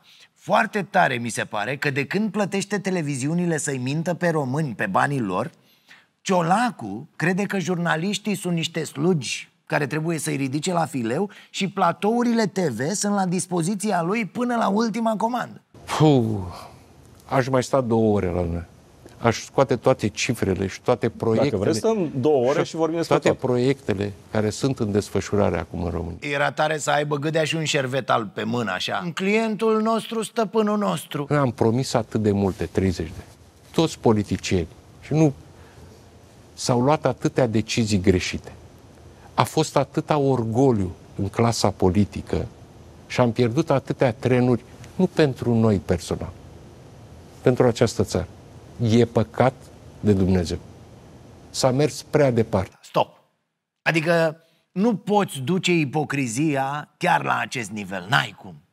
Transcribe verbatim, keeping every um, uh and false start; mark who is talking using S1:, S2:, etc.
S1: foarte tare mi se pare că de când plătește televiziunile să-i mintă pe români pe banii lor, Ciolacu crede că jurnaliștii sunt niște slugi care trebuie să-i ridice la fileu și platourile T V sunt la dispoziția lui până la ultima comandă.
S2: Puh, aș mai sta două ore la lună. Aș scoate toate cifrele și toate proiectele.
S3: Dacă vreți, stăm două ore și, și vorbim despre
S2: toate
S3: tot.
S2: proiectele care sunt în desfășurare acum în România.
S1: Era tare să aibă Gâdea și un șervet alb pe mână, așa. Clientul nostru, stăpânul nostru.
S2: Am promis atât de multe, treizeci de ani. Toți politicieni. Și nu s-au luat atâtea decizii greșite. A fost atâta orgoliu în clasa politică și am pierdut atâtea trenuri, nu pentru noi personal, pentru această țară. E păcat de Dumnezeu. S-a mers prea departe.
S1: Stop! Adică nu poți duce ipocrizia chiar la acest nivel, n-ai cum.